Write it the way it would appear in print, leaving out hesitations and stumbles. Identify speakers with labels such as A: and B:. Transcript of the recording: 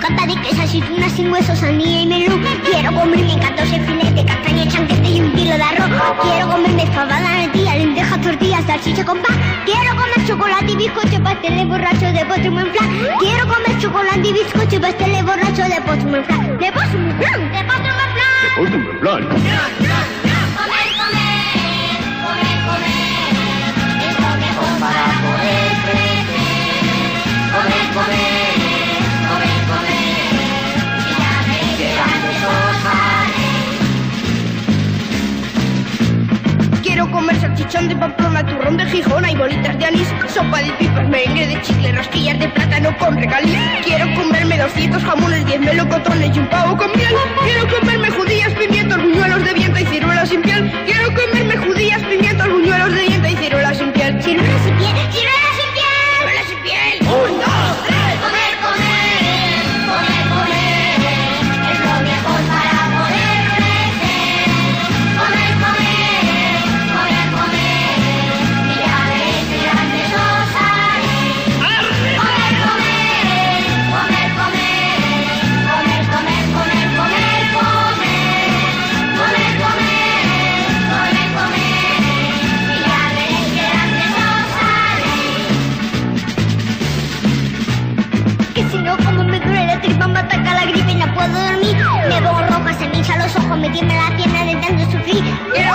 A: papa de queso, aceitunas sin huesos, sandía y melón. Quiero comerme 14 filetes, castaña, chanquete y un kilo de arroz. Quiero comerme fabada, natilla, lentejas, tortillas, salchicha con pan. Quiero comer chocolate y bizcocho, pasteles borrachos de póstumo en flan. Quiero comer chocolate y bizcocho, pasteles borrachos de póstumo en flan. ¡De póstumo en flan! ¡De póstumo en flan!
B: ¡De póstumo en flan!
A: Comer, comer, comer, comer, es lo mejor para poder crecer. Comer, comer, comer, comer, y ya veréis que grandes os haréis.
C: Quiero comer salchichón de Pamplona, turrón de Gijón y bolitas de anís, sopa de pipas, merengue de chicle, rosquillas de plátano con regaliz. Quiero comerme 200 jamones, 10 melocotones y un pavo con miel. Quiero comerme judías, pimientos, buñuelos de viento y ciruelas sin piel. Quiero comerme judías, pimientos, buñuelos de viento y ciruelas sin piel.
A: ¡Ciruelas sin piel! ¡Ciruelas sin piel!
C: ¡Ciruelas sin piel!
B: ¡Un, dos, tres!
A: Comer, comer, comer, comer, es lo mejor para poder crecer. Comer, comer, comer, comer, y ya veréis que grandes os haréis. Comer, comer, comer, comer, comer, comer, comer, comer, comer, comer, comer, comer, y ya veréis que grandes os haréis. Que si no como me duele la tripa, me ataca la gripe y no puedo dormir. Me pongo roja, se me hinchan los ojos, me tiembla la pierna de tanto sufrir.